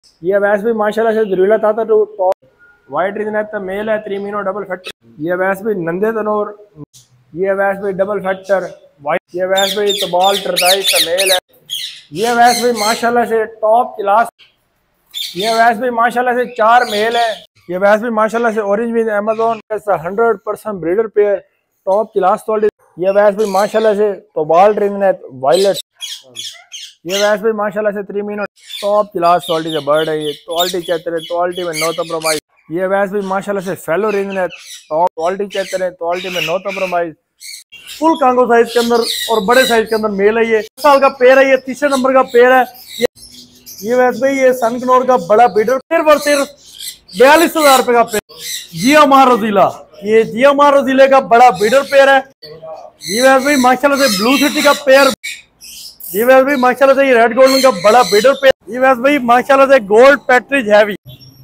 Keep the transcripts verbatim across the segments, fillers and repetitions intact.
ये वैसे भी माशाल्लाह से जरूरत आता तो टॉप वाइट रिजनेट मेल है थ्री मीनो डबल फैक्टर। ये वैसे भी नंदे तनोर। ये वैसे भी डबल फैक्टर वाइट। ये वैसे भी तबाल ट्रताइस का मेल है। ये वैसे भी माशाल्लाह से टॉप क्लास। ये वैसे भी माशाल्लाह से चार मेल है। ये वैसे भी माशाल्लाह से orange with Amazon hundred percent breeder pair top class quality. ये वैसे भी माशाल्लाह से तबाल रिजनेट वायलेट। ये वैसे भी माशाल्लाह से थ्री मीनो टॉप क्लास क्वालिटी का बर्ड है। ये क्वालिटी चेतर है, क्वालिटी में नो कम्प्रोमाइज। ये वैसे भी माशाल्लाह से फेलो रेंज है, टॉप क्वालिटी चेतर है, क्वालिटी में no compromise. Full Congo size के अंदर और बड़े साइज के अंदर मेल है। ये साल का पेयर है, ये तीसरे नंबर का पेयर है। ये, ये वैसे भाई ये सनकनौर का बड़ा बीडर सिर्फ और सिर्फ बयालीस हजार रुपए का पेयर जिया मार रजीला। ये जिया मार रजीले का बड़ा बीडर पेयर है। ये वैसे भाई माशाल्लाह से ब्लू सिटी का पेयर। ये वैसे भाई माशाल्लाह से ये रेड गोल्डन का बड़ा बीडर पेयर। ये वैसे भाई माशाल्लाह से गोल्ड पैट्रिज हैवी।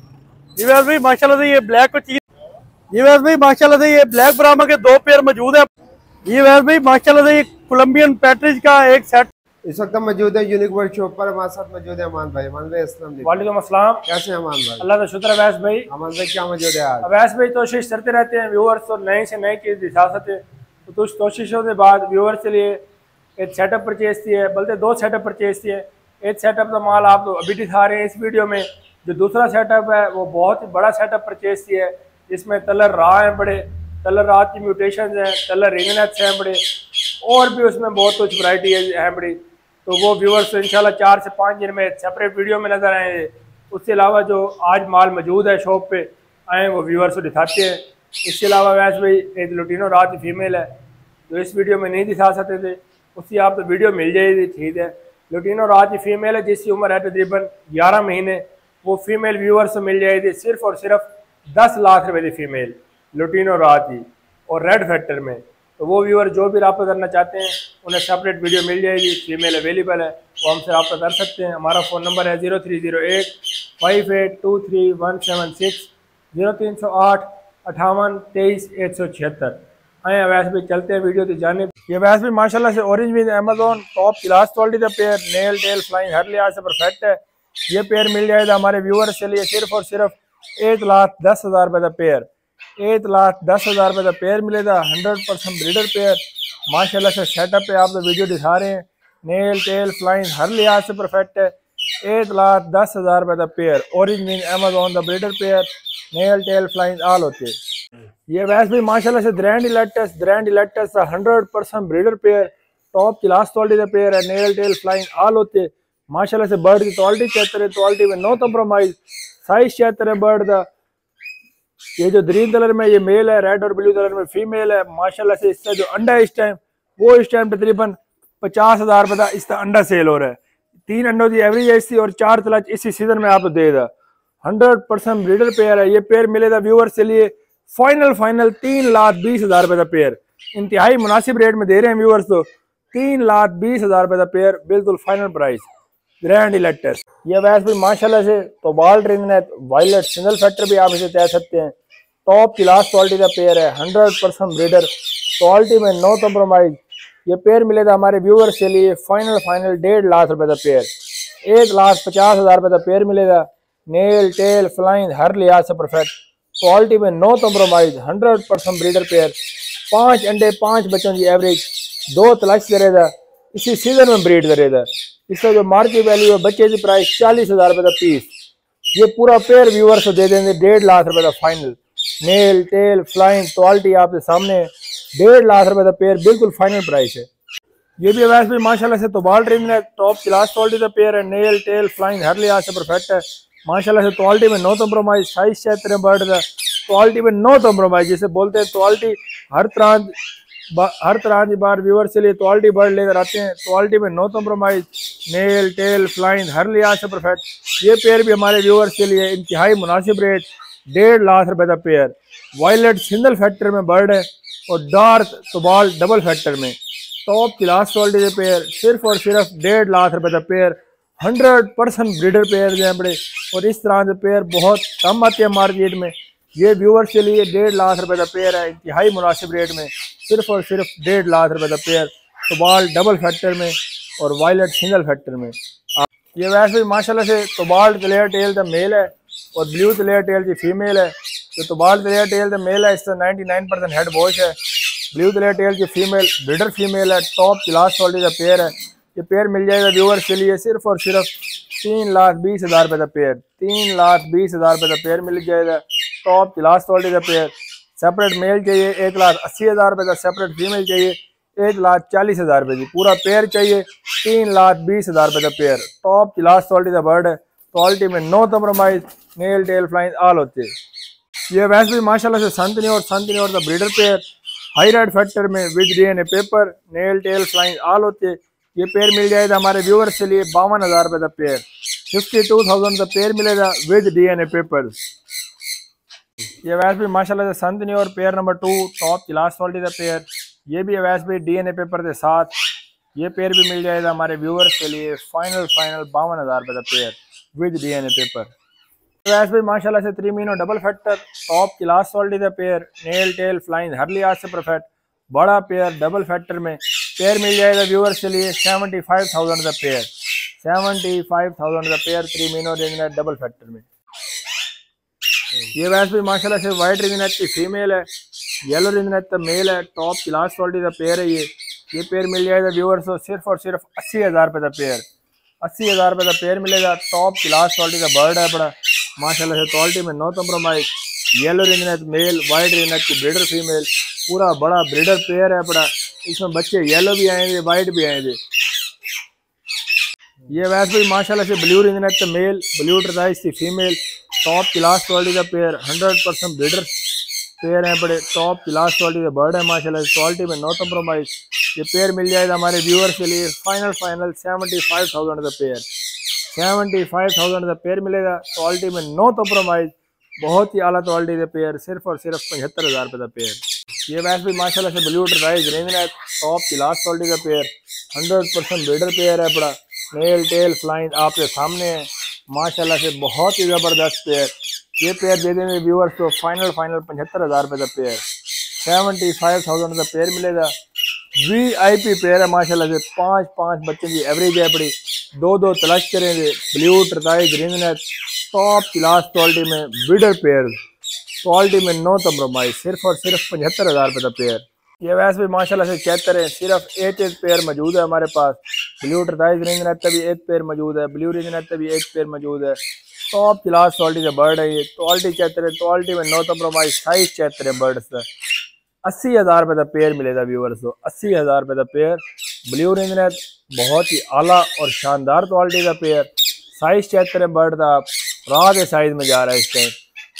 ये वैसे भाई माशाल्लाह से ये ब्लैक को चीज। ये वैसे भाई माशाल्लाह से ये ब्लैक ब्राह्मा के दो पेयर मौजूद है। ये वैसे भाई माशाल्लाह से ये कोलंबियन पैट्रिज का एक सेट इस वक्त मौजूद है यूनिक वर्ल्ड शॉप पर। हमारे साथ मौजूद है अमान भाई। अमान भाई अस्सलाम वालेकुम। वालेकुम अस्सलाम। कैसे हैं अमान भाई? अल्लाह का शुक्र है। वैसे भाई अमान भाई क्या मौजूद है आज? वैसे भाई कोशिश करते रहते हैं व्यूअर्स और नए से नए चीज़ दिखा सकते हैं। तो कुछ कोशिशों के बाद व्यूअर्स के लिए एक सेटअप परचेज की है, बल्कि दो सेटअप परचेज किए। एक सेटअप का माल आप अभी दिखा रहे हैं इस वीडियो में। जो दूसरा सेटअप है वो बहुत ही बड़ा सेटअप परचेज किया है, जिसमें कलर राह हैं बड़े, कलर राह की म्यूटेशन हैं, कलर रिंगनेट्स हैं बड़े, और भी उसमें बहुत कुछ वैरायटी है बड़ी। तो वो व्यूअर्स इंशाल्लाह चार से पाँच दिन में सेपरेट वीडियो में नजर आएंगे। उसके अलावा जो आज माल मौजूद है शॉप पे आए वो व्यूअर्स को दिखाते हैं। इसके अलावा वैसे भाई एक लुटिनो रात की फीमेल है जो इस वीडियो में नहीं दिखा सकते थे, उसकी आप तो वीडियो मिल जाएगी। ठीक है, लुटिनो रात की फीमेल है जिसकी उम्र है तकरीबन ग्यारह महीने। वो फीमेल व्यूअर्स को मिल जाएगी सिर्फ और सिर्फ दस लाख रुपए की फीमेल लुटिनो रात की और रेड फैक्टर में। तो वो व्यूअर जो भी रब्ता करना चाहते हैं उन्हें सेपरेट वीडियो मिल जाएगी। फीमेल अवेलेबल है, वो हमसे रब्ता कर सकते हैं। हमारा फ़ोन नंबर है zero three zero eight five eight two three one seven six zero तीन सौ आठ अठावन तेईस एक सौ छिहत्तर। आए वैसे भी चलते हैं वीडियो की जानिब। ये वैसे भी माशाल्लाह से orange with Amazon top class quality का पेयर नेल टेल फ्लाइंग हर लिहाज से परफेक्ट है। ये पेयर मिल जाएगा हमारे व्यूअर्स के लिए सिर्फ और सिर्फ एक लाख दस हज़ार रुपये का पेयर। एक लाख दस हज़ार रुपये का पेयर मिलेगा। हंड्रेड परसेंट ब्रीडर पेयर माशाल्लाह से सेटअप पे आप तो वीडियो दिखा रहे हैं। नेल टेल फ्लाइंग हर लिहाज से परफेक्ट है। एक लाख दस हज़ार रुपये का पेयर ऑरेंज विद अमेज़न का breeder pair nail tail flying all होते हैं। ये वैसे भी माशाल्लाह से ग्रैंड इलेक्टस ग्रैंड इलेक्टस का hundred percent breeder pair top class quality का पेयर है। नेल टेल फ्लाइंग आल होते माशाल्लाह से बर्ड की क्वालिटी चेक है, क्वालिटी में नो कम्प्रोमाइज। साइज चेक है बर्ड का। ये जो ग्रीन कलर में ये मेल है, रेड और ब्लू कलर में फीमेल है। माशाल्लाह से इसका जो अंडा है इस टाइम वो इस टाइम तकरीबन पचास हजार रुपये का इसका अंडा सेल हो रहा है। तीन अंडों की एवरेज है इसकी और चार तलाक इसी सीजन में आपको देगा। हंड्रेड परसेंट ब्रीडर पेयर है। ये पेयर मिलेगा व्यूअर्स के लिए फाइनल फाइनल तीन लाख बीस हजार रुपये का पेयर। इंतहाई मुनासिब रेट में दे रहे हैं व्यूअर्स को। तीन लाख बीस हजार रुपये का पेयर बिल्कुल फाइनल प्राइस ग्रैंड इलेक्टस। ये वैसे भी माशाल्लाह से तो बाल रिंगनेट वायलेट सिंगल फैक्टर भी आप इसे तय सकते हैं। टॉप क्लास क्वालिटी का पेयर है। हंड्रेड परसेंट ब्रीडर क्वालिटी में नो कम्प्रोमाइज। ये पेयर मिलेगा हमारे व्यूअर्स के लिए फाइनल फाइनल डेढ़ लाख रुपए का पेयर। एक लाख पचास हजार रुपये का पेयर मिलेगा। नेल टेल फ्लाइंग हर लिहाज से परफेक्ट क्वालिटी में no compromise. Hundred percent breeder pair. पाँच अंडे पाँच बच्चों की एवरेज दो तलाश करेगा। इसी सीजन में ब्रीड करेगा। इसका जो मार्केट वैल्यू है बच्चे की प्राइस चालीस हजार रुपये का पीस। ये पूरा पेयर व्यूअर्स को दे देंगे डेढ़ लाख रुपए का final. Nail tail flying quality आपके सामने डेढ़ लाख रुपए का पेयर बिल्कुल फाइनल प्राइस है। ये भी वैसे भी माशाल्लाह से तो बाल रिंग है टॉप क्लास क्वालिटी का पेयर है। नेल टेल फ्लाइंग हर लिहाज से परफेक्ट है माशाल्लाह से। क्वालिटी में नो कम्प्रोमाइज। साइज चेक करें बर्ड का, क्वालिटी में नो कम्प्रोमाइज जिसे बोलते हैं। क्वालिटी हर तरह हर तरह की बार व्यूअर्स के लिए क्वालिटी बर्ड लेकर आते हैं। क्वालिटी में no compromise. Nail tail flying हर लिहाज से परफेक्ट। ये पेयर भी हमारे व्यूअर्स के लिए इंतहाई मुनासिब रेट डेढ़ लाख रुपए का पेयर। वायलेट सिंगल फैक्टर में बर्ड है और डार्क तबाल डबल फैक्टर में टॉप क्लास क्वालिटी के पेयर सिर्फ और सिर्फ डेढ़ लाख रुपए का pair. Hundred percent breeder pair जो है बड़े, और इस तरह के पेयर बहुत कम आते हैं मार्केट में। ये व्यूअर्स के लिए डेढ़ लाख रुपए का पेयर है इंतहाई मुनासिब रेट में। सिर्फ और सिर्फ डेढ़ लाख रुपए का पेयर तबाल डबल फैक्टर में और वायलेट सिंगल फैक्टर में। ये वैसे भी माशाल्लाह से तोबाल्ट क्लियर टेल द मेल है और ब्लू क्लियर टेल की फीमेल है। जो तोबाल्ट क्लियर टेल द मेल है इसका निन्यानवे परसेंट हेड वॉश है। ब्लू क्लियर टेल की फीमेल ब्रीडर फीमेल है, टॉप क्लास क्वालिटी का पेयर है। ये पेयर मिल जाएगा व्यूअर्स के लिए सिर्फ और सिर्फ तीन लाख बीस हज़ार रुपये का पेयर। तीन लाख बीस हज़ार रुपये का पेयर मिल जाएगा, टॉप क्लास क्वालिटी का पेयर। सेपरेट मेल चाहिए एक लाख अस्सी हज़ार रुपये का, सेपरेट फीमेल चाहिए एक लाख चालीस हज़ार रुपये की। पूरा पेयर चाहिए तीन लाख बीस हज़ार रुपये का पेयर। टॉप क्लास क्वालिटी का बर्ड है, क्वालिटी में no compromise, nail tail flying all होते हैं। ये वैसे भी माशाल्लाह से संतनी और संतनी और the breeder pair high red factor में with DNA paper, nail tail flying all होते। ये पेयर मिल जाएगा हमारे व्यूअर्स के लिए बावन हज़ार रुपये का पेयर। फिफ्टी टू थाउजेंड का पेयर मिलेगा विद डीएनए पेपर। ये वैसे भी माशाल्लाह से संतनी और pair number two top class quality का पेयर। ये भी वैसे भी डीएनए पेपर के साथ ये पेयर भी मिल जाएगा हमारे व्यूअर्स के लिए फाइनल फाइनल बावन हज़ार रुपये का पेयर विद डीएनए पेपर। वैसे भी माशाल्लाह से three मीनो double factor top class quality का पेयर, नेल टेल फ्लाइंग हर लिहाज से परफेक्ट, बड़ा पेयर डबल फैक्टर में पेयर मिल जाएगा व्यूअर्स के लिए सेवेंटी फाइव थाउजेंड का पेयर। सेवेंटी फाइव थाउजेंड का pair creamino ring neck double factor में। ये वैसे भी माशाल्लाह से वाइट रिंग नेट की फीमेल है, येलो रिंग नेट का मेल है, टॉप क्लास क्वालिटी का पेयर है। ये ये पेयर मिल जाएगा व्यूअर्स को सिर्फ और सिर्फ अस्सी हज़ार रुपये का पेयर। अस्सी हज़ार रुपये का पेयर मिलेगा, टॉप क्लास क्वालिटी का बर्ड है बड़ा माशाल्लाह से, क्वालिटी में no compromise. Yellow ring neck male, white ring neck की ब्रीडर फीमेल, पूरा बड़ा ब्रीडर पेयर है बड़ा। इसमें बच्चे येलो भी आएंगे, वाइट भी आएंगे। ये वैसे भी माशाल्लाह से ब्लू रिंग नेट का मेल, ब्लू ट्राइस की फीमेल, टॉप क्लास क्वालिटी का pair, hundred percent breeder pair है बड़े, टॉप क्लास क्वालिटी का बर्ड है माशाल्लाह से, क्वालिटी में नो कम्प्रोमाइज। ये पेयर मिल जाएगा हमारे व्यूअर्स के लिए final final seventy five thousand का पेयर। सेवेंटी फाइव थाउजेंड का पेयर मिलेगा, क्वालिटी में नो कम्प्रोमाइज, बहुत ही आला क्वालिटी का पेयर, सिर्फ और सिर्फ पचहत्तर हज़ार रुपये का पेयर। ये वैसे भी माशाल्लाह से ब्लू ट्राइस ring neck top class quality का pair, hundred percent breeder pair है बड़ा, नेल टेल फ्लाइंग आपके सामने है माशाल्लाह से, बहुत ही ज़बरदस्त पेयर। ये पेयर दे देंगे व्यूअर्स को फाइनल फाइनल पचहत्तर हज़ार रुपये का पेयर। सेवेंटी फाइव थाउजेंड का पेयर मिलेगा, वी आई पी पेयर है माशाल्लाह से, पाँच पाँच बच्चों की एवरेज है बड़ी, दो दो तलाश करेंगे, ब्लू ट्राइस ring neck top class quality में ब्रीडर पेयर, क्वालिटी में नो कम्प्रोमाइज, सिर्फ और सिर्फ पचहत्तर हज़ार रुपये का पेयर। ये वैसे भी माशाल्लाह से चेतर है, सिर्फ एक एक पेयर मौजूद है हमारे पास। ब्लू ट्राइस रिंग नेट का भी एक पेयर मौजूद है, ब्लू रिंग नेट का भी एक पेयर मौजूद है, टॉप क्लास क्वालिटी का बर्ड है। ये क्वालिटी चेतर है, क्वालिटी में नो कम्प्रोमाइज, साइज चेतर है बर्ड से। अस्सी हज़ार रुपये का पेयर मिलेगा व्यूअर्स को, अस्सी हज़ार रुपये का पेयर। ब्लू रिंग नेट बहुत ही आला और शानदार क्वालिटी का पेयर, साइज चेतर है बर्ड का, राह के साइज में जा रहा है इस टाइम,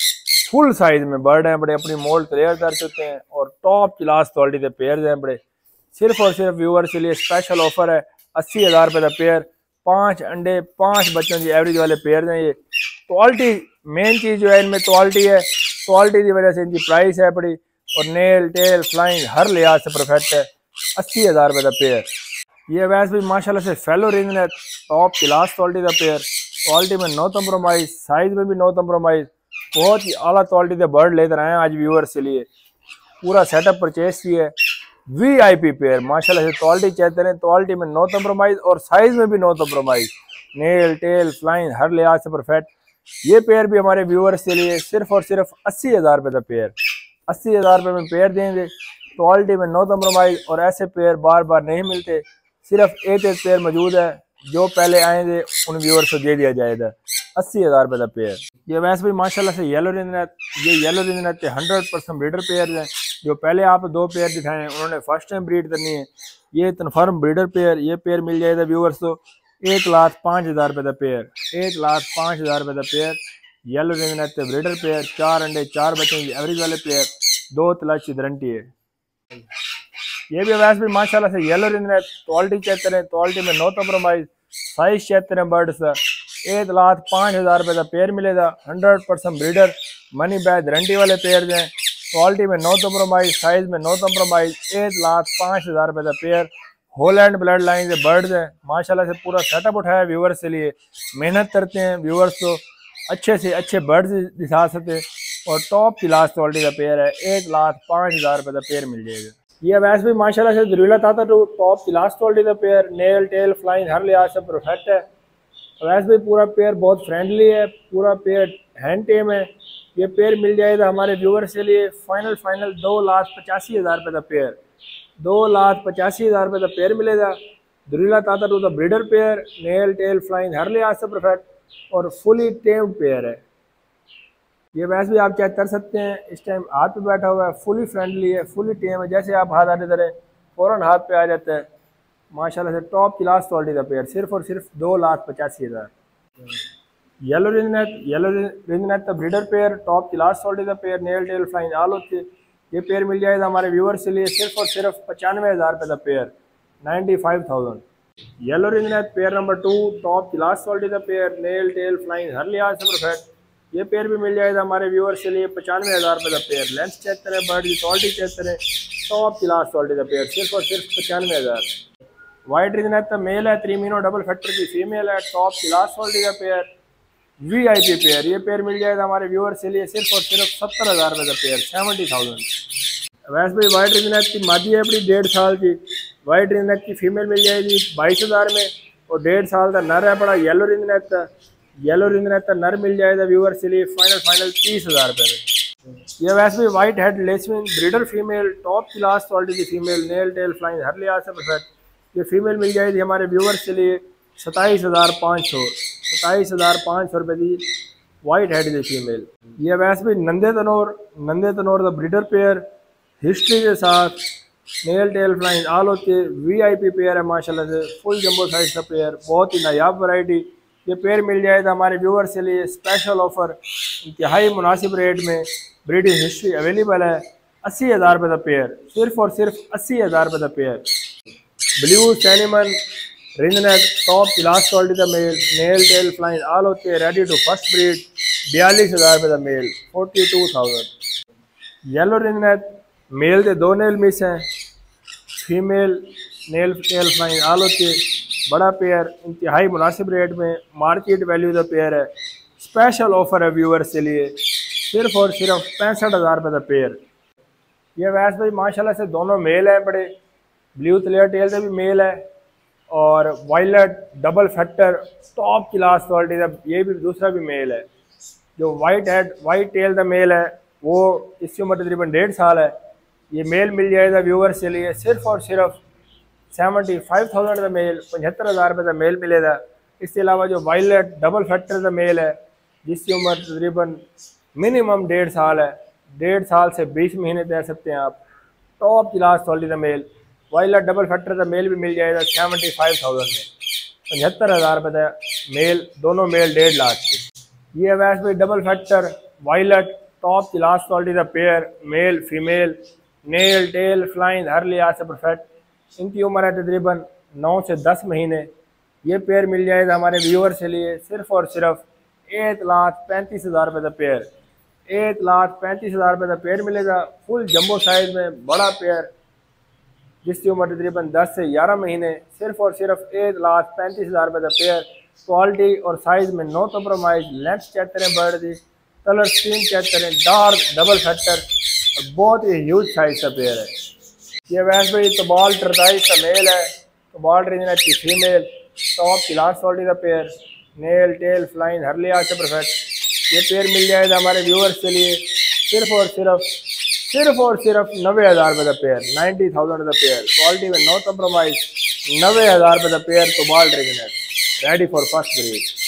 फुल साइज में बर्ड हैं बड़े, अपनी मोल्ड क्लियर कर चुके हैं और टॉप क्लास क्वालिटी के पेयर हैं बड़े। सिर्फ और सिर्फ व्यूअर्स के लिए स्पेशल ऑफर है, अस्सी हज़ार रुपये का पेयर, पाँच अंडे पाँच बच्चों की एवरेज वाले पेयर हैं। ये क्वालिटी मेन चीज़ जो है इनमें क्वालिटी है, क्वालिटी की वजह से इनकी प्राइस है बड़ी, और नेल टेल फ्लाइंग हर लिहाज से परफेक्ट है। अस्सी हज़ार रुपये का पेयर। ये वैसे भी माशाल्लाह से yellow ring neck top class quality का पेयर, क्वालिटी में नो कम्प्रोमाइज, साइज में भी नो कम्प्रोमाइज, बहुत ही आला क्वालिटी के बर्ड लेकर आए हैं आज व्यूअर्स के लिए। पूरा सेटअप परचेज किया है, वी आई पी पेयर माशाल्लाह से, क्वालिटी चाहते हैं, क्वालिटी में नो कम्प्रोमाइज और साइज में भी no compromise, nail tail flying हर लिहाज से परफेक्ट। ये पेयर भी हमारे व्यूअर्स के लिए सिर्फ और सिर्फ अस्सी हज़ार रुपये का पेयर, अस्सी हज़ार रुपये में पेयर देंगे, क्वालिटी में नो कम्प्रोमाइज। और ऐसे पेयर बार बार नहीं मिलते, सिर्फ एक एक पेयर मौजूद है, जो पहले आएंगे उन व्यूअर्स को दे दिया जाएगा। अस्सी हज़ार रुपये का पेयर। ये वैसे भी माशाल्लाह से येलो रिंग नेट, ये येलो रिंग नेट के हंड्रेड परसेंट ब्रीडर पेयर हैं, जो पहले आप दो पेयर दिखाए हैं उन्होंने फर्स्ट टाइम ब्रीड करनी है। ये कन्फर्म ब्रीडर पेयर, ये पेयर मिल जाएगा व्यूअर्स को एक लाख पाँच हज़ार रुपये का पेयर, एक लाख पाँच हज़ार रुपये का पेयर। येलो रिंग नेट के ब्रीडर पेयर, चार अंडे चार बच्चों की एवरेज वाले पेयर, दो तलाश की गारंटी है। ये भी वैसे भी माशाल्लाह से yellow ring neck, quality check करें, क्वालिटी में नो कम्प्रोमाइज, साइज चेक करें बर्ड से, एक लाख पाँच हज़ार रुपये का पेयर मिलेगा, hundred percent breeder money back guarantee वाले पेयर हैं, क्वालिटी में नो कम्प्रोमाइज, साइज में नो कम्प्रोमाइज, एक लाख पाँच हज़ार रुपये का पेयर। होलैंड ब्लड लाइन के बर्ड्स हैं माशाल्लाह से, पूरा सेटअप उठाया व्यूअर्स के लिए, मेहनत करते हैं व्यूअर्स को अच्छे से अच्छे बर्ड्स दिखा सकते, और टॉप क्लास क्वालिटी का पेयर है, एक लाख पाँच हज़ार रुपये का पेयर मिल जाएगा। ये वैसे भी माशाल्लाह से जरूरत आता तो टॉप क्लास क्वालिटी का पेयर, नेल टेल फ्लाइंग हर लिहाज से परफेक्ट है, वैसे भी पूरा पेयर बहुत फ्रेंडली है, पूरा पेयर हैंड टेम है। ये पेयर मिल जाएगा हमारे व्यूवर्स के लिए फाइनल फाइनल दो लाख पचासी हज़ार रुपये का पेयर, दो लाख पचासी हज़ार रुपये का पेयर मिलेगा। दुरीला ताता टू the breeder pair, nail tail flying हर लिहाज से परफेक्ट और फुली टेम्ड पेयर है। ये वैसे भी आप चेक कर सकते हैं, इस टाइम हाथ पे बैठा हुआ है, फुली फ्रेंडली है, फुली टेम है। जैसे आप हाथ आने धरे फ़ौरन हाथ पे आ जाता है। माशाल्लाह से टॉप क्लास क्वालिटी का पेयर, सिर्फ और सिर्फ दो लाख पचासी हज़ार। येलो रिंजनेट, येलो रिंजनेट का breeder pair, top class quality का pair, nail tail flying all होती है। ये पेयर मिल जाएगा हमारे व्यूअर्स के लिए सिर्फ और सिर्फ पचानवे हज़ार रुपये का pair, ninety five thousand. Yellow ringneck pair number two, top class quality का पेयर, नेल टेल फ्लाइंग हर लिहाज से परफेक्ट। ये पेयर भी मिल जाएगा हमारे व्यूअर्स के लिए पचानवे हज़ार रुपये का पेयर। लेंथ चेक करें, बर्ड की क्वालिटी चेक करें, टॉप क्लास क्वालिटी का पेयर, सिर्फ और सिर्फ पचानवे हज़ार। वाइट रिंजनेट का मेल है, त्रीमिनो डबल फैक्टर की फीमेल है, टॉप क्लास क्वालिटी का pair, V I P pair. ये पेयर मिल जाएगा हमारे व्यूअर्स के लिए सिर्फ और सिर्फ सत्तर हज़ार रुपये का पेयर, सेवेंटी थाउजेंड। वैसे भी वाइट रिंजनेट की मादी है अपनी डेढ़ साल की, वाइट रिंजनेट की फीमेल मिल जाएगी बाईस हज़ार में और डेढ़ साल का नर है बड़ा येलो रिंजनेट का। येलो रिंजनेट का नर मिल जाएगा व्यूअर्स के लिए फाइनल फाइनल तीस हज़ार रुपये में। यह वैसे भी white head lacewing breeder female, top class quality की फीमेल, नेल टेल फ्लाइंग हर लिहाज से परफेक्ट। ये फीमेल मिल जाएगी हमारे व्यूअर्स के लिए सताईस हज़ार पाँच सौ सताईस हज़ार पाँच सौ रुपये की वाइट हेड की फीमेल। ये वैसे भी नंदे तनोर, नंदे तनोर का ब्रीडर पेयर हिस्ट्री के साथ, नेल टेल फ्लाइंग ऑल होती है, वी आई पी पेयर है माशाल्लाह से, फुल जंबो साइज का पेयर, बहुत ही नायाब वैरायटी। ये पेयर मिल जाएगा हमारे व्यूअर्स के लिए स्पेशल ऑफर, इंतहाई मुनासिब रेट में। ब्रीडिंग हिस्ट्री अवेलेबल है, अस्सी हज़ार रुपये का पेयर, सिर्फ और सिर्फ अस्सी हज़ार रुपये का pair. Blue cinnamon ringneck, top class quality का male, nail tail flying all होते हैं, रेडी टू फर्स्ट ब्रीड, बयालीस हज़ार रुपये का male, forty two thousand. Yellow ringneck male के दो नेल मिस हैं, female nail tail flying all होती है, बड़ा पेयर, इंतहाई मुनासिब रेट में, मार्केट वैल्यू का पेयर है। स्पेशल ऑफर है व्यूअर्स के लिए, सिर्फ और सिर्फ पैंसठ हज़ार रुपये का पेयर। ये वैसे भाई माशाल्लाह से दोनों मेल हैं बड़े, ब्लू क्लियर टेल का भी मेल है और violet double factor top class quality का ये भी दूसरा भी मेल है। जो वाइट हेड वाइट टेल का मेल है वो इसकी उम्र तकरीबन डेढ़ साल है। ये मेल मिल जाएगा व्यूअर्स के लिए सिर्फ और सिर्फ सेवेंटी फाइव थाउजेंड का मेल, पचहत्तर हज़ार रुपये का मेल मिलेगा। इसके अलावा जो वायलेट डबल फैक्टर का मेल है जिसकी उम्र तकरीबन मिनिमम डेढ़ साल है, डेढ़ साल से बीस महीने तैर सकते हैं आप, टॉप क्लास क्वालिटी का मेल। वायलेट डबल फैक्टर का मेल भी मिल जाएगा सेवेंटी फाइव थाउजेंड में, पचहत्तर हज़ार रुपये का मेल, दोनों मेल डेढ़ लाख के। ये वैसे भी double factor violet top class quality का pair, male female, nail tail flying हर लिहाज से परफेक्ट। इनकी उम्र है तकरीबन नौ से दस महीने। ये पेयर मिल जाएगा हमारे व्यूअर्स के लिए सिर्फ और सिर्फ एक लाख पैंतीस हज़ार रुपये का पेयर, एक लाख पैंतीस हज़ार रुपये का पेयर मिलेगा, फुल जंबो साइज में बड़ा पेयर जिसकी उम्र तकरीबन दस से ग्यारह महीने, सिर्फ और सिर्फ एक लाख पैंतीस हज़ार रुपये का पेयर। क्वालिटी और साइज़ में नो कंप्रोमाइज़। लेंथ चेक करें बर्ड की, कलर स्कीम चेक करें, डार्क डबल फैक्टर और बहुत ही ह्यूज साइज का पेयर है। ये वैसे भाई तबाल टर्टाइज का मेल है, तबाल रिंजनेट की फीमेल, टॉप क्लास क्वालिटी का पेयर, नेल टेल फ्लाइंग हर लिहाज से परफेक्ट। ये पेयर मिल जाएगा हमारे व्यूअर्स के लिए सिर्फ और सिर्फ सिर्फ और सिर्फ नब्बे हज़ार रुपये का पेयर, नाइन्टी थाउजेंड का पेयर। क्वालिटी में नो कंप्रोमाइज, नब्बे हज़ार रुपये का पेयर तबाल ringneck, ready for first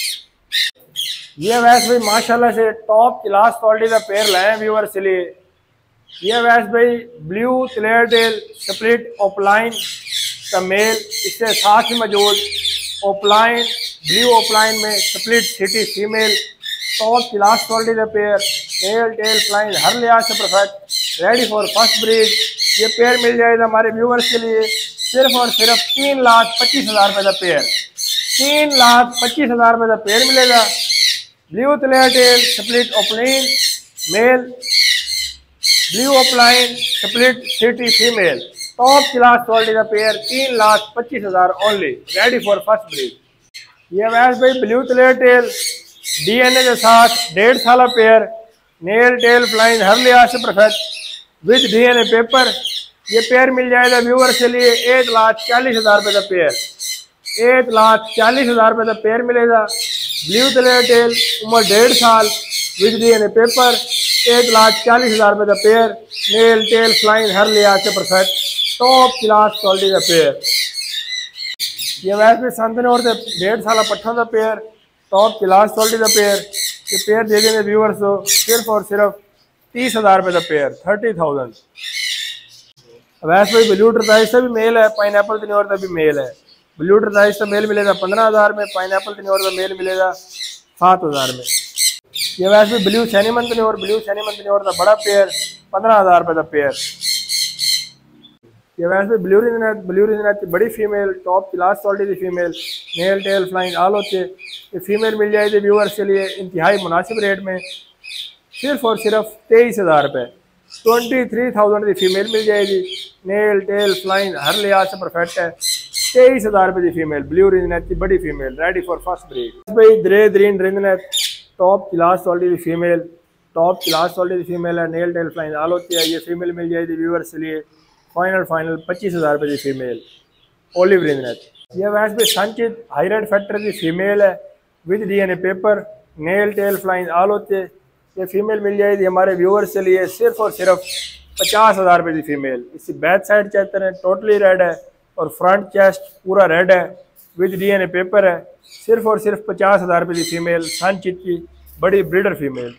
breed. ये वैसे भाई माशाल्लाह से टॉप क्लास क्वालिटी का पेयर लाए व्यूअर्स के लिए। ये वैसे भाई blue clear tail split opaline का मेल, इससे साथ ही मौजूद ओपलाइन ब्लू ओपलाइन में स्प्लिट सिटी फीमेल, टॉप क्लास क्वालिटी का पेयर, नेल टेल फ्लाइंग हर लिहाज से perfect, ready for first breed. ये पेयर मिल जाएगा हमारे व्यूअर्स के लिए सिर्फ और सिर्फ तीन लाख पच्चीस हज़ार रुपये का पेयर, तीन लाख पच्चीस हज़ार रुपये का पेयर मिलेगा। Blue clear tail split opaline male, blue opaline split सिटी फीमेल, टॉप क्लास क्वालिटी का पेयर, तीन लाख पच्चीस हज़ार only, ready for first breed. ये वैसे भाई ब्लू क्लियर टेल डीएनए के साथ डेढ़ साल पेयर, नेल टेल फ्लाइंग हर लिहाज से परफेक्ट विद डीएनए पेपर। ये पेयर मिल जाएगा व्यूअर्स के लिए एक लाख चालीस हज़ार रुपये का पेयर, एक लाख चालीस हज़ार रुपये का पेयर मिलेगा। ब्लू कलर टेल, उम्र डेढ़ साल, with D N A paper, एक लाख चालीस हज़ार रुपये का पेयर, नेल टेल फ्लाइन हर लिहाज से परफेक्ट, टॉप क्लास क्वालिटी का पेयर। ये वैसे भी संतने और डेढ़ साल पट्ठों का पेयर, टॉप क्लास क्वालिटी का पेयर। ये पेयर दे देंगे व्यूअर्स को सिर्फ और सिर्फ तीस हज़ार रुपये का पेयर, थर्टी थाउजेंड। वैसे भाई ब्लू टर्टाइज से भी मेल है, पाइन एप्पल तनियोर का भी मेल है। ब्लू टर्टाइज का मेल मिलेगा पंद्रह हज़ार में, पाइन एप्पल तनियोर का मेल मिलेगा सात हज़ार में। ये वैसे भी ब्लू सैनिमन तनियोर, ब्लू सैनिमन तनियोर का बड़ा पेयर पंद्रह हज़ार रुपये का पेयर। ये वैसे भी ब्लू रिजनेट, ब्लू रिजनेट की बड़ी फीमेल, टॉप क्लास क्वालिटी की female, nail tail flying all होते। ये फीमेल मिल जाएगी व्यूअर्स के लिए इंतहाई मुनासिब रेट में, सिर्फ और सिर्फ तेईस हज़ार रुपये, ट्वेंटी थ्री थाउजेंड की फीमेल मिल जाएगी। नेल टेल फ्लाइन हर लिहाज से परफेक्ट है, तेईस हज़ार रुपये की फीमेल, ब्लू रिजनेट की बड़ी female, ready for first breed. भाई ग्रे ग्रीन रिजनेट, टॉप क्लास क्वालिटी की फीमेल, टॉप क्लास क्वालिटी की फीमेल है, नेल टेल फ्लाइन ऑल होती है। ये फीमेल मिल जाएगी व्यूअर्स के लिए फाइनल फाइनल पच्चीस हज़ार रुपये की फीमेल, ओलिव रिजनेट। ये वैसे भी संचित हाई रेड फैक्टर की फीमेल है, with D N A paper, nail tell flying all होते। ये फीमेल मिल जाएगी हमारे व्यूअर्स के लिए सिर्फ और सिर्फ पचास हज़ार रुपये की फीमेल। इसकी बैक साइड चेक करें, टोटली रेड है और फ्रंट चेस्ट पूरा रेड है, with D N A paper है। सिर्फ और सिर्फ पचास हज़ार रुपये की फीमेल, संचित की बड़ी ब्रीडर फीमेल।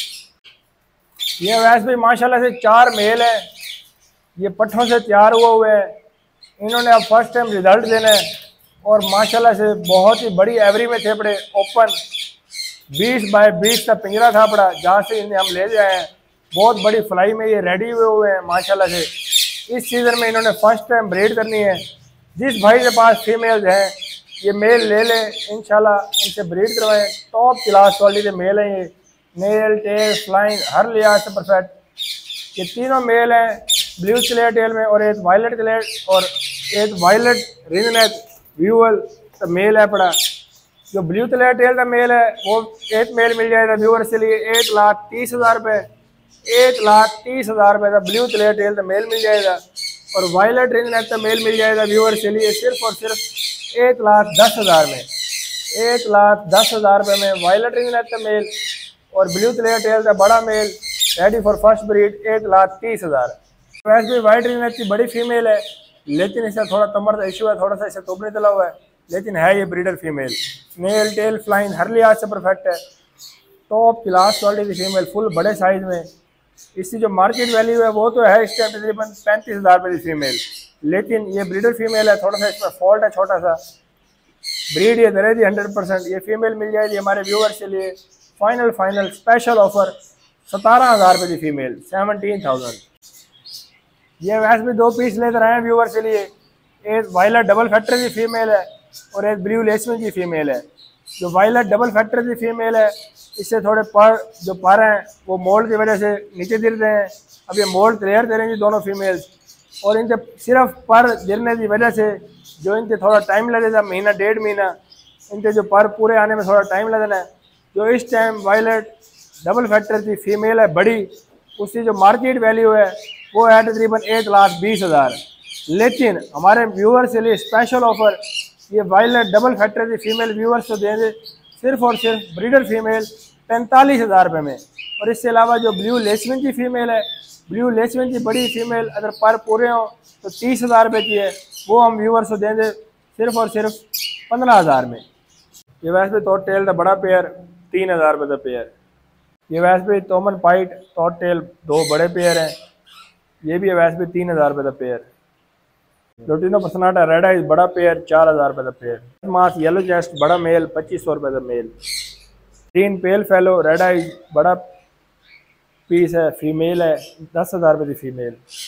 ये वैसे भी माशाल्लाह से चार मेल है, ये पट्ठों से तैयार हुए हुए हैं। इन्होंने अब फर्स्ट टाइम रिजल्ट देना है और माशाल्लाह से बहुत ही बड़ी एवरी में थे पड़े। ओपन बीस बाय बीस का पिंजरा था पड़ा, जहाँ से इन्हें हम ले जाए हैं। बहुत बड़ी फ्लाई में ये रेडी हुए हुए हैं माशाल्लाह से। इस सीज़न में इन्होंने फर्स्ट टाइम ब्रीड करनी है। जिस भाई के पास फीमेल्स हैं ये मेल ले लें, इंशाल्लाह इनसे ब्रीड करवाएं। टॉप क्लास क्वालिटी के मेल हैं ये, नेल टेल फ्लाइन हर लिहाज से परफेक्ट। ये तीनों मेल हैं, ब्लू क्लियर टेल में और एक वायलेट क्लियर और एक वायलेट रिजनेट व्यूअल का मेल है पड़ा। जो ब्लू क्लियर टेल का मेल है वो एक मेल मिल जाएगा व्यूअर्स के लिए एक लाख तीस हज़ार रुपये, एक लाख तीस हज़ार रुपये का ब्लू क्लियर टेल का मेल मिल जाएगा। और वायलेट रिजनेट का मेल मिल जाएगा व्यूअर्स के लिए सिर्फ और सिर्फ एक लाख दस हज़ार में, एक लाख दस हज़ार रुपये में वायलेट रिजनेट का मेल और ब्लू क्लियर टेल का बड़ा male ready for first breed, एक लाख तीस हज़ार। वैसे भी वाइट रिजनेट की बड़ी फीमेल है, लेकिन इसका थोड़ा कमर का इशू है, थोड़ा सा इसे तोबने तला हुआ है, लेकिन है ये ब्रीडर फीमेल। नेल टेल फ्लाइन हर लिहाज से परफेक्ट है, टॉप क्लास क्वालिटी की फीमेल, फुल बड़े साइज में। इसकी जो मार्केट वैल्यू है वो तो है इस टाइम तकरीबन पैंतीस हज़ार रुपये की फीमेल, लेकिन ये ब्रीडर फीमेल है, थोड़ा सा इसमें फॉल्ट है छोटा सा। ब्रीड ये दरेगी हंड्रेड परसेंट। ये फीमेल मिल जाएगी हमारे व्यूअर्स के लिए फाइनल फाइनल स्पेशल ऑफर सतारह हज़ार रुपये की फीमेल, सेवनटीन थाउजेंड। ये वैसे भी दो पीस लेकर आए हैं व्यूअर्स के लिए, एक वायलेट डबल फैक्टर की फीमेल है और एक ब्लू लेसमिन की फीमेल है। जो वायलेट डबल फैक्टर की फीमेल है इससे थोड़े पर जो पर हैं वो मोल्ड की वजह से नीचे गिर रहे हैं। अब ये मोल्ड क्लियर करेंगी दोनों फीमेल्स, और इनके सिर्फ पर गिरने की वजह से जो इनके थोड़ा टाइम लगेगा, महीना डेढ़ महीना इनके जो पर पूरे आने में थोड़ा टाइम लगना है। जो इस टाइम वायलेट डबल फैक्टर की फीमेल है बड़ी, उसकी जो मार्केट वैल्यू है वो है तकरीबन एक लाख बीस हज़ार, लेकिन हमारे व्यूअर्स के लिए स्पेशल ऑफर ये वायलेट डबल फैक्टर की फीमेल व्यूअर्स को देंगे सिर्फ और सिर्फ ब्रीडर फीमेल पैंतालीस हज़ार रुपये में। और इसके अलावा जो ब्लू लेसमिन की फीमेल है, ब्लू लेसमिन की बड़ी फीमेल अगर पर पूरे हों तो तीस हज़ार रुपये की है, वो हम व्यूअर्स को देंगे सिर्फ और सिर्फ पंद्रह हज़ार में। ये वैसे भी तो टेल का बड़ा पेयर तीन हज़ार रुपये का पेयर। ये वैसे भी तोमन पाइट तो टेल दो बड़े पेयर हैं, ये भी है वैसे भी तीन हज़ार रुपये का pair. Lutino personata red eyes बड़ा पेयर चार हज़ार रुपये का पेयर। मास येलो चेस्ट बड़ा मेल पच्चीस सौ रुपये का male. Green pale fallow red eyes बड़ा पीस है, फीमेल है, दस हज़ार रुपये की female.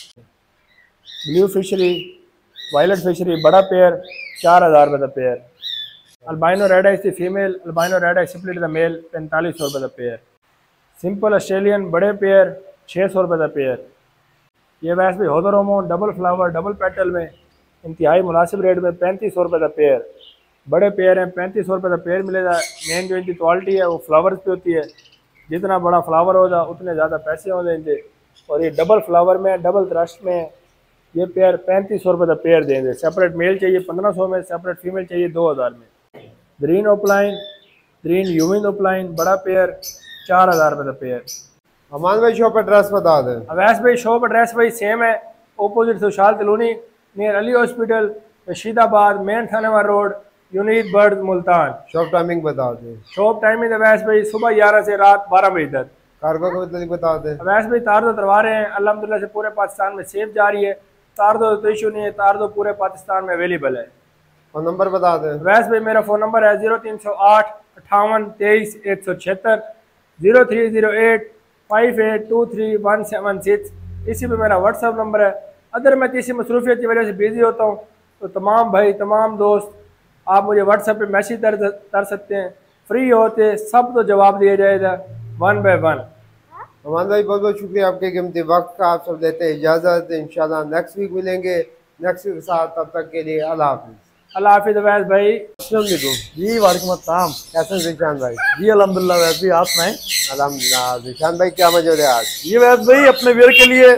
Blue fischeri violet fischeri बड़ा पेयर चार हज़ार रुपये का पेयर। अल्बाइनो रेड आइज की female, albino red eyes split का मेल पैंतालीस सौ रुपये का पेयर। सिंपल ऑस्ट्रेलियन बड़े पेयर छः सौ रुपये का पेयर। ये वैसे भी होदरोमो डबल फ्लावर डबल पेटल में इंतहाई मुनासिब रेट में पैंतीस सौ रुपये का पेयर। बड़े पेयर हैं, पैंतीस सौ रुपये का पेयर मिलेगा। मेन जो इनकी क्वालिटी है वो फ्लावर्स पे होती है, जितना बड़ा फ्लावर होगा उतने ज़्यादा पैसे होंगे इनके। और ये डबल फ्लावर में डबल थ्रस्ट में ये पेयर पैंतीस सौ रुपये का पेयर देंगे। सेपरेट मेल चाहिए पंद्रह सौ में, सेपरेट फीमेल चाहिए दो हज़ार में। ग्रीन ओपलाइन, ग्रीन यूविन ओपलाइन बड़ा पेयर चार हज़ार रुपये का पेयर। अमान भाई शॉप एड्रेस बता दें। अवैस भाई शॉप एड्रेस भाई सेम है, ओपोजिट सुशाल colony near Ali hospital, Rashidabad, main थानेवा road, unit bird Multan. Shop timing बता दें। शॉप टाइमिंग अवैस भाई सुबह ग्यारह से रात बारह बजे तक। कार्गो का मतलब बता दें। अवैस भाई तार दो तरवा रहे हैं अल्हम्दुलिल्लाह से पूरे पाकिस्तान में सेफ जा रही है। तार दो तो इशू नहीं है, तार दो पूरे पाकिस्तान में अवेलेबल है। फोन नंबर बता दें। अवैस भाई मेरा फ़ोन नंबर है जीरो तीन सौ आठ अट्ठावन तेईस एक सौ छिहत्तर, zero three zero eight five eight two three one seven six. इसी पे मेरा व्हाट्सअप नंबर है। अगर मैं किसी मसरूफियत की वजह से बिजी होता हूँ तो तमाम भाई तमाम दोस्त आप मुझे व्हाट्सएप पे मैसेज कर कर सकते हैं। फ्री होते सब तो जवाब दिया जाएगा वन बाय वन। अमान भाई बहुत बहुत शुक्रिया आपके कीमती वक्त का। आप सब देते हैं इजाज़त। इंशाल्लाह नेक्स्ट वीक मिलेंगे नेक्स्ट वीक के साथ। तब तक के लिए अल्लाह हाफिज़। अल्लाह हाफिज़ अवैस भाई। अस्सलाम वालेकुम। जी वालेकुम अस्सलाम। कैसे हैं जिशान भाई? जी अल्हम्दुलिल्लाह। वैसे भी आप सुनाएं। अल्हम्दुलिल्लाह। जिशान भाई क्या मौजूद है आज? ये वैसे भाई अपने वेयर के लिए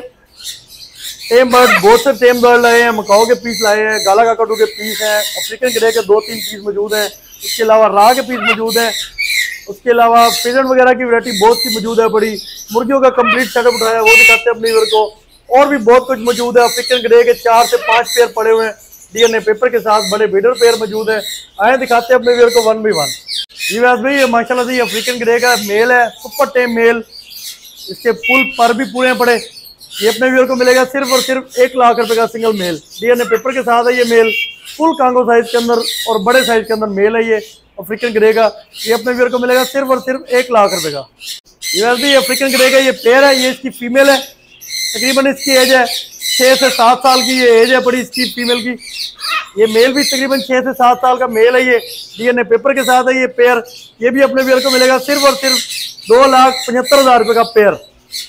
टेम बर्ड बहुत से टेम बर्ड लाए हैं, मकाओ के पीस लाए हैं, गाला काकाटू के पीस हैं, अफ्रीकन ग्रे के दो तीन पीस मौजूद हैं। उसके अलावा राह के पीस मौजूद हैं। उसके अलावा पिजन वगैरह की वैरायटी बहुत सी मौजूद है। बड़ी मुर्गियों का कंप्लीट सेटअप उठाया वो दिखाते हैं अपने वेयर को। और भी बहुत कुछ मौजूद है। अफ्रीकन ग्रे के चार से पाँच पेयर पड़े हुए हैं डीएनए पेपर के साथ। बड़े बीडर पेयर मौजूद है। आए दिखाते हैं अपने वेयर को वन बाई वन। ये वैसे भाई माशाल्लाह से ये अफ्रीकन ग्रे का मेल है, सुपर टेम मेल। इसके फुल पर भी पूरे पड़े। ये अपने व्यूअर को मिलेगा सिर्फ और सिर्फ एक लाख रुपए का सिंगल मेल डीएनए पेपर के साथ है। ये मेल फुल कांगो साइज के अंदर और बड़े साइज के अंदर मेल है ये अफ्रीकन ग्रे का। ये अपने व्यूअर को मिलेगा सिर्फ और सिर्फ एक लाख रुपए का। ये वैसे भी अफ्रीकन ग्रे का ये पेयर है। ये इसकी फीमेल है। तकरीबन इसकी एज है छः से सात साल की ये एज है बड़ी इसकी फीमेल की। ये मेल भी तकरीबन छः से सात साल का मेल है। ये डीएनए पेपर के साथ है ये पेयर। ये भी अपने व्यूअर को मिलेगा सिर्फ और सिर्फ दो लाख पचहत्तर हजार रुपये का पेयर।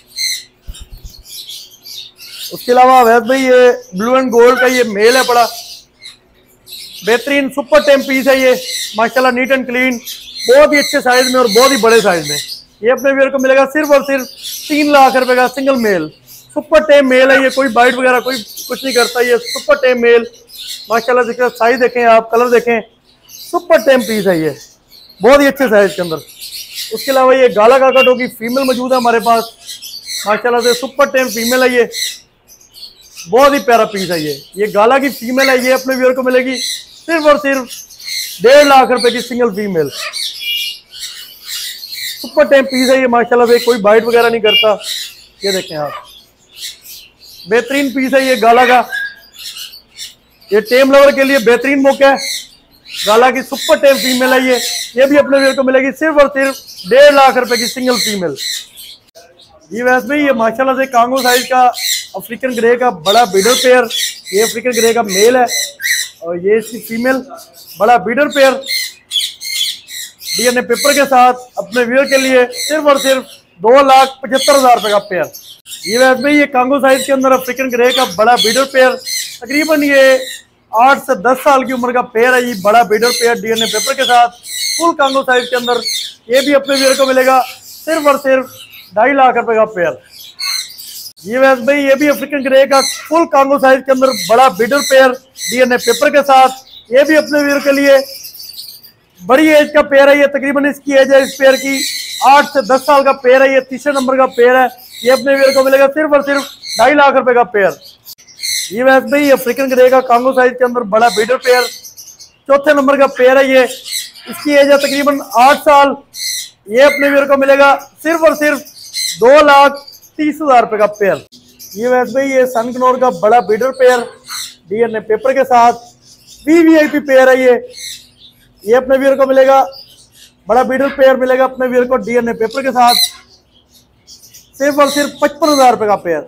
उसके अलावा वैसे भाई ये ब्लू एंड गोल्ड का ये मेल है, बड़ा बेहतरीन सुपर टेम पीस है ये माशाल्लाह, नीट एंड क्लीन, बहुत ही अच्छे साइज में और बहुत ही बड़े साइज में। ये अपने व्यूअर को मिलेगा सिर्फ और सिर्फ तीन लाख रुपए का single male super tame male है। ये कोई बाइट वगैरह कोई कुछ नहीं करता। ये सुपर टेम मेल माशाल्लाह देखिए, साइज देखें आप, कलर देखें, सुपर टेम पीस है ये बहुत ही अच्छे साइज के अंदर। उसके अलावा ये गाला काकाटो की फीमेल मौजूद है हमारे पास माशाल्लाह से, सुपर टेम फीमेल है ये, बहुत ही प्यारा पीस है ये। ये गाला की फीमेल है। ये अपने व्यूअर को मिलेगी सिर्फ और सिर्फ डेढ़ लाख रुपए की single female super tame piece है ये माशाल्लाह से, कोई बाइट वगैरह नहीं करता। ये देखें आप, बेहतरीन पीस है ये गाला का। ये टेम लवर के लिए बेहतरीन मौका है। गाला की सुपर टेम फीमेल है ये। ये भी अपने व्यूअर को मिलेगी सिर्फ और सिर्फ डेढ़ लाख रुपए की सिंगल फीमेल। ये वैसे भी ये माशाल्लाह से कांगो साइज का अफ्रीकन ग्रे का बड़ा बीडर पेयर। ये अफ्रीकन ग्रे का मेल है और ये इसकी फीमेल, बड़ा बीडर पेयर डीएनए पेपर के साथ अपने व्यूअर के लिए सिर्फ और सिर्फ दो लाख पचहत्तर हजार रुपए का पेयर। ये वैसे भी ये कांगो साइज के अंदर अफ्रीकन ग्रे का बड़ा बीडर पेयर, तकरीबन ये आठ से दस साल की उम्र का पेयर है। ये बड़ा बीडर पेयर डीएनए पेपर के साथ फुल कांगो साइज के अंदर। ये भी अपने व्यूअर को मिलेगा सिर्फ और सिर्फ ढाई लाख रुपए का पेयर। ये वैसे भाई ये भी अफ्रीकन ग्रे का फुल कांगो साइज के अंदर बड़ा बीडर पेयर डीएनए पेपर के साथ। ये भी अपने व्यूअर के लिए बड़ी एज का पेयर है। ये तकरीबन इसकी एज है इस पेयर की आठ से दस साल का पेयर है। ये तीसरे नंबर का पेयर है। ये अपने व्यूअर को मिलेगा सिर्फ और सिर्फ ढाई लाख रुपए का पेयर। ये वैसे भाई अफ्रीकन ग्रे का कांगो साइज के अंदर बड़ा बीडर पेयर चौथे नंबर का पेयर है। ये इसकी एज है तकरीबन आठ साल। ये अपने व्यूअर को मिलेगा सिर्फ और सिर्फ दो लाख तीस हजार रुपए का पेयर। ये वैसे भाई ये सनकनोर का बड़ा बीडर पेयर डीएनए पेपर के साथ वीवीआईपी पेयर है ये। ये अपने व्यूअर को मिलेगा बड़ा बीडर पेयर मिलेगा अपने व्यूअर को डीएनए पेपर के साथ सिर्फ और सिर्फ पचपन हजार रुपए का पेयर।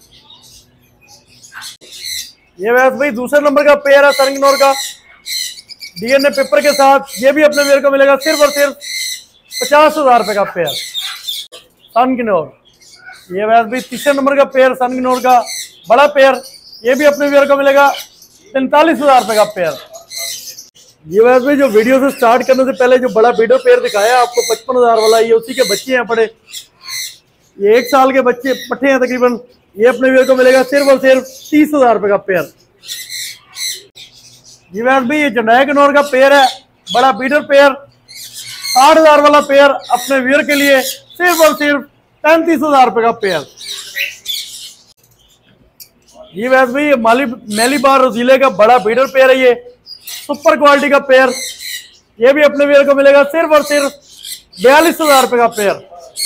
ये वैसे भाई दूसरे नंबर का पेयर है सनकनोर का डीएनए पेपर के साथ। ये भी अपने व्यूअर को मिलेगा सिर्फ और सिर्फ पचास हजार रुपए का पेयर सनकनोर। ये वैसे भी तीसरे नंबर का पेयर सनकनोर का बड़ा पेयर। ये भी अपने व्यूअर को मिलेगा पैंतालीस हजार रुपए का पेयर। ये वैसे भी जो वीडियो से स्टार्ट करने से पहले जो बड़ा बीडर पेयर दिखाया आपको पचपन हजार वाला, ये उसी के बच्चे हैं पड़े। ये एक साल के बच्चे पट्टे हैं तकरीबन। ये अपने व्यूअर को मिलेगा सिर्फ और सिर्फ तीस हजार रुपए का पेयर। जी वैस भाई ये जंडाई कनौर का पेयर है, बड़ा बीडर पेयर, साठ हजार वाला पेयर अपने व्यूअर के लिए सिर्फ और सिर्फ पैंतीस हजार रुपए का पेयर। जी वैस भाई ये माली मैलीबार रोजीले का बड़ा बीडर पेयर है, ये सुपर क्वालिटी का पेयर, ये भी अपने व्यूअर को मिलेगा सिर्फ और सिर्फ बयालीस हजार रुपए का पेयर।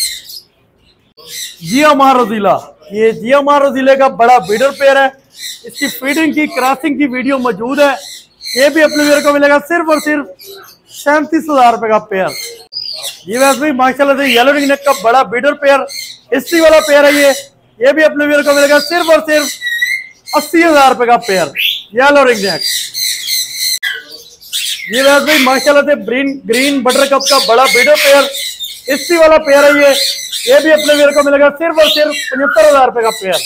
जिया मार रोजीला, ये जिया मार रोजीले का बड़ा बीडर पेयर है, इसकी फीडिंग की क्रॉसिंग की वीडियो मौजूद है, ये भी अपने व्यूअर को मिलेगा सिर्फ और सिर्फ सैंतीस हजार रुपए का पेयर। ये वैसे भी माशाल्लाह से येलो रिंग नेक का बड़ा बीडर पेयर, हिस्ट्री वाला पेयर है ये ये भी अपने व्यूअर को मिलेगा सिर्फ और सिर्फ अस्सी हजार रुपए का पेयर, येलो रिंग नेक। ये वैसे भी माशाल्लाह से ग्रीन ग्रीन बटर कप का बड़ा बीडर पेयर, हिस्ट्री वाला पेयर है ये ये भी अपने व्यूअर को मिलेगा सिर्फ और सिर्फ पचहत्तर हजार रुपए का पेयर।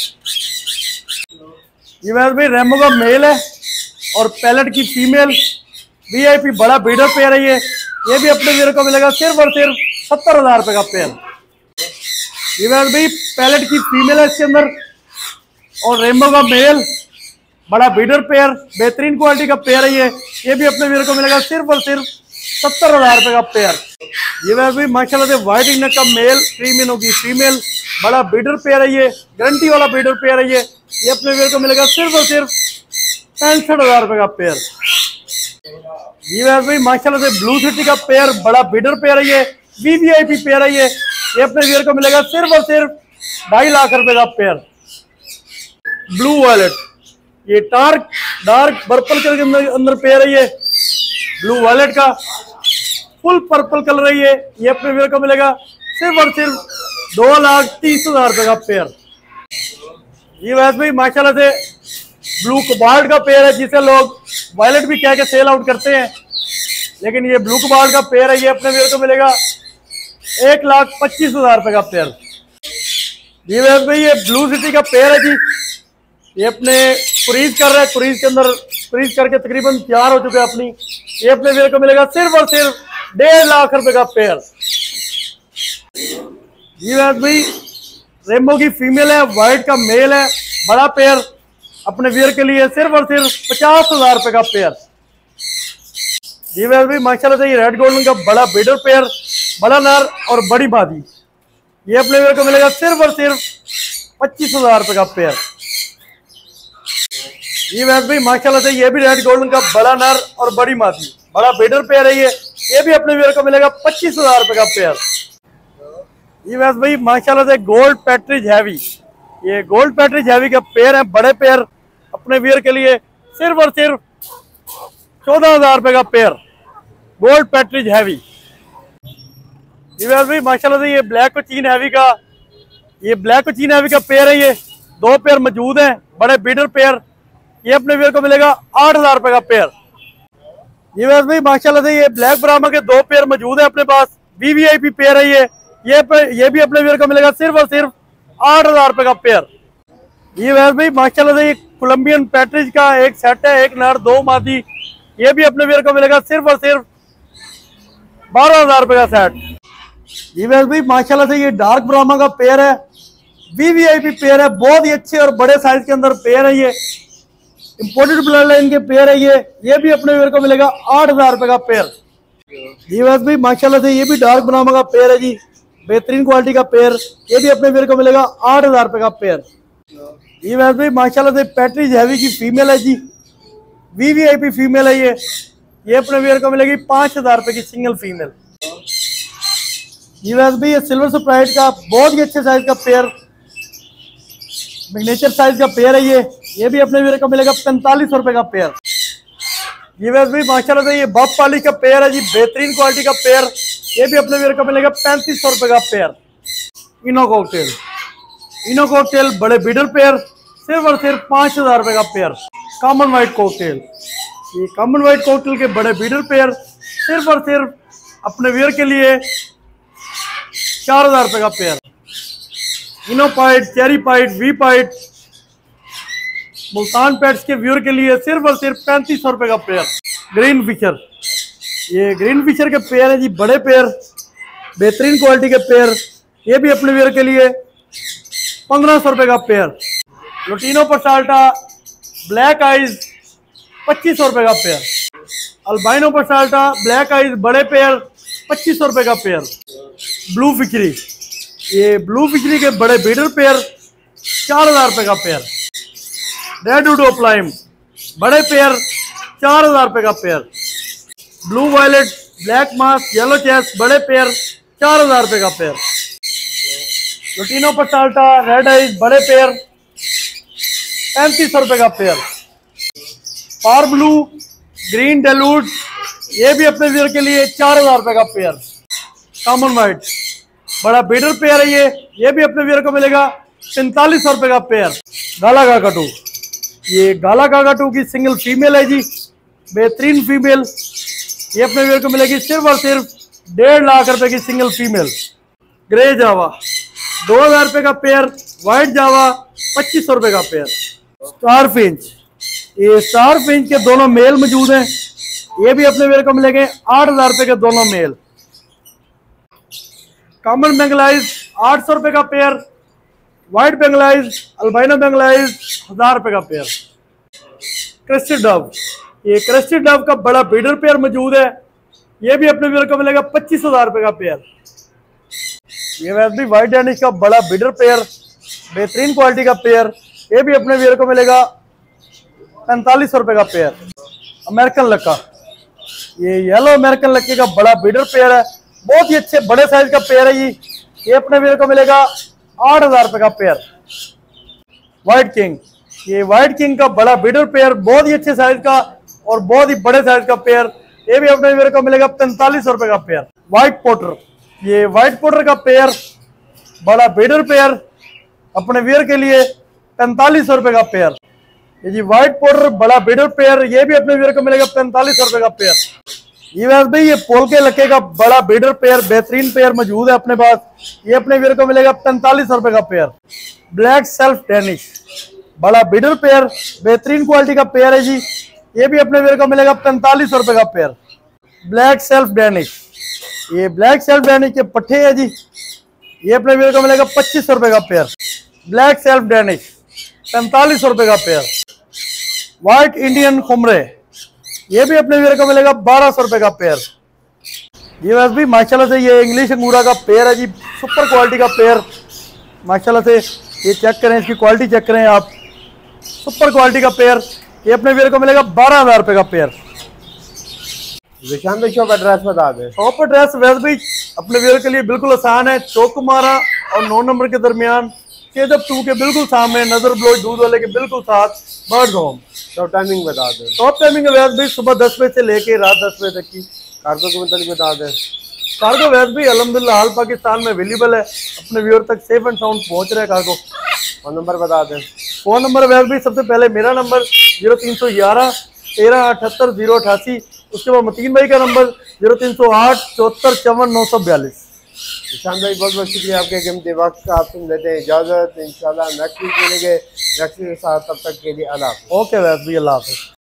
ये वैसे भी रेमो का मेल है और पैलेट की फीमेल वीआईपी बड़ा बीडर पेयर है, ये ये भी अपने व्यूअर को मिलेगा सिर्फ और सिर्फ सत्तर हजार रुपए का पेयर। ये वैसे भी पैलेट की फीमेल है इसके अंदर और रेमो का मेल बड़ा बीडर पेयर, बेहतरीन क्वालिटी का पेयर है, ये ये भी अपने व्यूअर को मिलेगा सिर्फ और सिर्फ सत्तर हजार रुपए का पेयर। ये वैसे भी माशाल्लाह से व्हाइट नेक का मेल, क्रीमिनो की फीमेल बड़ा बीडर पेयर है, ये गारंटी वाला बीडर पेयर है, ये ये अपने व्यूअर को मिलेगा सिर्फ और सिर्फ पैंसठ हजार रुपए का पेयर। ये वैसे भी माशाल्लाह से ब्लू सिटी का पेयर बड़ा बीडर पेयर है, ये वीवीआईपी पेयर है, ये ये अपने व्यूअर को मिलेगा सिर्फ और सिर्फ ढाई लाख रुपए का पेयर। ब्लू वॉलेट, ये डार्क डार्क पर्पल कलर के अंदर अंदर पेयर है, ये ब्लू वॉलेट का फुल पर्पल कलर है, ये ये अपने व्यूअर को मिलेगा सिर्फ और सिर्फ दो लाख तीस हजार रुपए का पेयर। ये वैसे भी माशाल्लाह से ब्लू कोबाल्ट का पेयर है, जिसे लोग वायलेट भी कह के सेल आउट करते हैं, लेकिन ये ब्लू कोबाल्ट का पेयर है, ये अपने व्यूअर को मिलेगा एक लाख पच्चीस हजार रुपए का पेयर। ये वैसे भाई ये ब्लू सिटी का पेयर है जी, ये अपने क्रीज कर रहा है, क्रीज के अंदर क्रीज करके तकरीबन तैयार हो चुके हैं अपनी, ये अपने व्यूअर को मिलेगा सिर्फ और सिर्फ डेढ़ लाख रुपए का पेयर। ये वैसे भाई रेमो की फीमेल है, व्हाइट का मेल है, बड़ा पेयर अपने व्यूअर के लिए सिर्फ और सिर्फ पचास हजार रुपए का पेयर। ये वैसे भी माशाल्लाह से ये रेड गोल्डन का बड़ा बीडर पेयर, बड़ा नर और बड़ी मादी, ये अपने व्यूअर को मिलेगा सिर्फ और सिर्फ पच्चीस हजार रुपए का पेयर। ये वैसे भी माशाल्लाह से ये भी रेड गोल्डन का बड़ा नर और बड़ी मादी बड़ा बीडर पेयर है, ये ये भी अपने व्यूअर को मिलेगा पच्चीस हजार रुपए का पेयर। ये वैसे भाई माशाल्लाह से गोल्ड पैट्रिज हैवी, ये गोल्ड पैट्रिज हैवी का पेयर है, बड़े पेयर अपने व्यूअर के लिए सिर्फ और सिर्फ चौदह हजार रुपए का पेयर, गोल्ड पैट्रिज हैवी। ये वैसे भाई माशाल्लाह से ये ब्लैक कोचीन हैवी का ये ब्लैक कोचीन हैवी का पेयर है, ये दो पेयर मौजूद हैं, बड़े बीडर पेयर, ये अपने व्यूअर को मिलेगा आठ हजार रुपए का पेयर। ये वैसे भाई माशाल्लाह से ये ब्लैक ब्राह्मा के दो पेयर मौजूद है अपने पास, वीवीआईपी पेयर है, ये ये पे, ये भी अपने व्यूअर को मिलेगा सिर्फ और सिर्फ आठ हजार रुपए का पेयर। ये वैसे भाई माशाल्लाह से ये कोलंबियन पैट्रिज का एक सेट है, एक नर दो मादी, ये भी अपने व्यूअर को मिलेगा सिर्फ और सिर्फ बारह हजार रुपए का सेट। ये वैसे भाई माशाल्लाह से ये डार्क ब्राह्मा का पेयर है, वीवीआईपी पेयर है, बहुत ही अच्छे और बड़े साइज के अंदर पेयर है, ये इंपोर्टेड ब्लड लाइन के पेयर है, ये ये भी अपने व्यूअर को मिलेगा आठ हजार रुपए का पेयर। ये वैसे भी माशाल्लाह से ये भी डार्क ब्राह्मा का पेयर है जी, बेहतरीन क्वालिटी का पेयर, ये भी अपने व्यूअर को मिलेगा आठ हजार रुपए का पेयर। ये वैसे भी माशाल्लाह से पैट्रिज हैवी की फीमेल है जी, वीवीआईपी फीमेल है, ये ये अपने व्यूअर को मिलेगी पांच हजार रुपए की सिंगल फीमेल। ये वैसे भी ये सिल्वर स्प्राइट का बहुत ही अच्छे साइज का पेयर, मिनिएचर साइज का पेयर है, ये ये भी अपने व्यूअर को मिलेगा पैंतालीस सौ रुपए का पेयर। ये वैसे भी माशाल्लाह से ये बफ पाली का पेयर है जी, बेहतरीन क्वालिटी का पेयर, ये भी अपने व्यूअर को मिलेगा पैंतीस सौ रुपए का pair. Ino cockatiel, ino cockatiel बड़े बीडर पेयर, सिर्फ और सिर्फ पांच हजार रुपए का पेयर। कॉमन वाइट कॉकटेल, ये कॉमन वाइट कॉकटेल के बड़े बीडर पेयर सिर्फ और सिर्फ अपने व्यूअर के लिए चार हजार रुपए का pair. Ino pied, cherry pied, वी पाइट, मुल्तान पेट्स के व्यूअर के लिए सिर्फ और सिर्फ पैंतीस सौ रुपए का पेयर। ग्रीन फिशर, ये ग्रीन फिशर के पेयर है जी, बड़े पेयर, बेहतरीन क्वालिटी के पेयर, ये भी अपने व्यूअर के लिए पंद्रह सौ रुपए का pair. Lutino personata black eyes पच्चीस सौ रुपए का pair. Albino personata black eyes बड़े पेयर पच्चीस सौ रुपए का पेयर। ब्लू फिशरी, ये ब्लू फिशरी के बड़े बीडर पेयर चार हजार रुपए का पेयर। रेड उडोप्लाइम बड़े पेयर चार हजार रुपए का pair. Blue violet black mask yellow chest बड़े पेयर चार हजार रुपए का pair. Lutino personata red eyes बड़े पेयर पैंतीस सौ रुपए का पेयर। पार ब्लू ग्रीन डेलूड ये भी अपने वियर के लिए चार हजार रुपए का पेयर। कॉमन वाइट बड़ा बीडर पेयर है ये ये भी अपने वियर को मिलेगा पैंतालीस सौ रुपए का पेयर। गाला काकाटू, ये गाला काकाटू की सिंगल फीमेल है जी, बेहतरीन फीमेल, ये अपने वियर को मिलेगी सिर्फ और सिर्फ डेढ़ लाख रुपए की सिंगल फीमेल। ग्रे जावा दो हजार रुपए का पेयर। व्हाइट जावा पच्चीस सौ रुपए का पेयर। स्टार फिंच, ये स्टार फिंच के दोनों मेल मौजूद हैं, ये भी अपने वेयर को मिलेंगे आठ हजार रुपए के दोनों मेल। कॉमन बेंगलाइज आठ सौ रुपए का pair. White Bengalese albino Bengalese हजार रुपए का पेयर। क्रेस्टेड डव, ये क्रेस्टेड डव का बड़ा बीडर पेयर मौजूद है, ये भी अपने वेयर को मिलेगा पच्चीस हजार रुपए का पेयर। ये वैसे भी व्हाइट डेनिश का बड़ा बीडर पेयर बेहतरीन क्वालिटी का पेयर, ये भी अपने वेयर को मिलेगा पैंतालीस सौ रुपए का पेयर। अमेरिकन लक्का, ये येलो अमेरिकन लक्के का बड़ा बीडर पेयर है, बहुत ही अच्छे बड़े साइज का पेयर है ये ये अपने वेयर को मिलेगा आठ हजार रुपए का पेयर। व्हाइट किंग, ये व्हाइट किंग का बड़ा बीडर पेयर बहुत ही अच्छे साइज का और बहुत ही बड़े साइज का पेयर, ये भी अपने वेयर को मिलेगा पैंतालीस सौ रुपए का पेयर। व्हाइट पोटर, ये व्हाइट पोटर का पेयर बड़ा बीडर पेयर अपने वेयर के लिए पैंतालीस सौ रुपए का पेयर। ये जी व्हाइट पोटर बड़ा बीडर पेयर, ये भी अपने वेयर को मिलेगा पैंतालीस सौ रुपए का पेयर। ये वैसे भाई ये पोल के लक्के का बड़ा बीडर पेयर बेहतरीन पेयर मौजूद है अपने पास, ये अपने वेयर को मिलेगा पैंतालीस सौ रुपए का पेयर। ब्लैक सेल्फ डेनिश बड़ा बीडर पेयर बेहतरीन क्वालिटी का पेयर है जी, ये भी अपने वेयर को मिलेगा पैंतालीस सौ रुपए का पेयर। ब्लैक सेल्फ डेनिश, ये ब्लैक सेल्फ डेनिश के पट्टे है जी, ये अपने वेयर को मिलेगा पच्चीस सौ रुपए का पेयर। ब्लैक सेल्फ डेनिश पैंतालीस सौ रुपए का पेयर। व्हाइट इंडियन खुमरे, ये भी अपने वेयर को मिलेगा बारह सौ रुपए का पेयर। ये वैसे भी माशाल्लाह से ये इंग्लिश अंगूरा का पेयर है जी, सुपर क्वालिटी का पेयर माशाल्लाह से, ये चेक करें इसकी क्वालिटी चेक करें आप, सुपर क्वालिटी का पेयर, ये अपने वेयर को मिलेगा बारह हजार रुपए का पेयर। विशान भाई शॉप एड्रेस बता दें। शॉप एड्रेस वैसे भी अपने वेयर के लिए बिल्कुल आसान है, चौक कुमारा और नौ नंबर के दरमियान, केदब टू के बिल्कुल सामने, नजर ब्लोच दूध वाले के बिल्कुल साथ, बर्ड होम। शॉप टाइमिंग बता दें। शॉप टाइमिंग वैसे भी सुबह दस बजे से लेके रात दस बजे तक की। कार्गो के मतलब बता दें। कार्गो वैसे भी अल्हम्दुलिल्लाह हाल पाकिस्तान में अवेलेबल है, अपने व्यूअर तक सेफ एंड साउंड पहुंच रहा है कार्गो। फोन नंबर बता दें। फोन नंबर वैसे भी सबसे पहले मेरा नंबर जीरो तीन सौ ग्यारह तेरह अठहत्तर जीरो अठासी, उसके बाद मतीन भाई का नंबर जीरो तीन सौ आठ चौहत्तर चौवन नौ सौ बयालीस। विशान भाई बहुत बहुत शुक्रिया आपके कीमती वक्त का, आप सुन लेते हैं इजाज़त, इंशाल्लाह नेक्स्ट वीक मिलेंगे नेक्स्ट वीक के साथ, तब तक के लिए अल्लाह हाफ़िज़। ओके वैसे भी अल्लाह हाफ़िज़।